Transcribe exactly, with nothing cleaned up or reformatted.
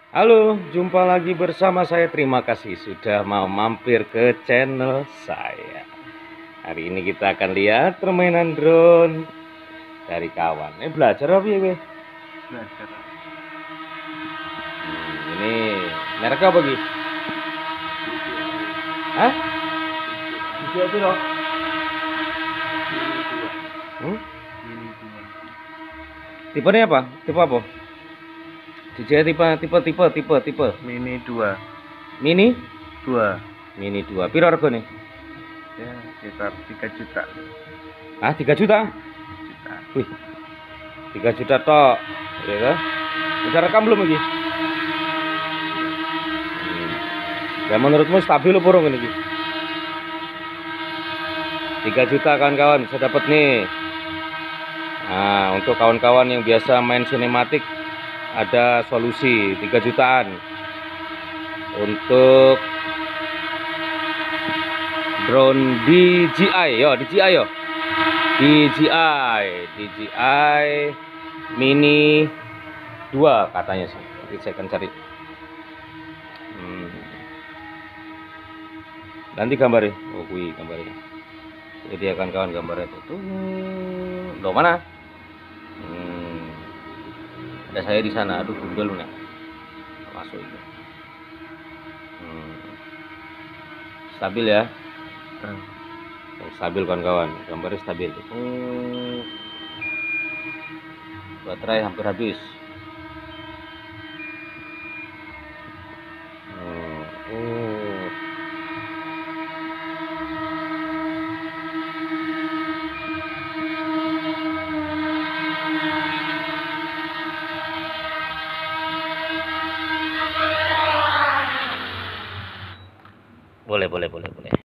Halo, jumpa lagi bersama saya. Terima kasih sudah mau mampir ke channel saya. Hari ini kita akan lihat permainan drone dari kawan. Eh belajar apa ya? Belajar. Hmm, ini merek apa Ki? Hah? Bisa itu loh. Hmm? Tipenya apa? Tipe apa? D J I tipe tipe tipe tipe tipe Mini dua. Mini dua. Mini dua. Piro regane? Ya, sekitar tiga juta. Ah, tiga juta? Juta. Wih. tiga juta tok. Ya kan? Udah rekam belum iki? Ya menurutmu stabil apa urung ini? tiga juta kawan-kawan bisa dapat nih. Nah, untuk kawan-kawan yang biasa main sinematik ada solusi tiga jutaan. Untuk drone D J I yo, D J I yo. D J I, D J I Mini dua katanya sih. Nanti saya akan cari. Hmm. Nanti gambarnya. Oh, kui gambarnya. Jadi akan kawan gambarnya itu tuh. Loh mana? Hmm. Ada saya di sana. Aduh, gundul nih. Masuk itu. Hmm. Stabil ya. Hmm. Stabil kawan-kawan. Gambarnya stabil. Hmm. Baterai hampir habis. Hmm. Oh. Boleh, boleh, boleh, boleh.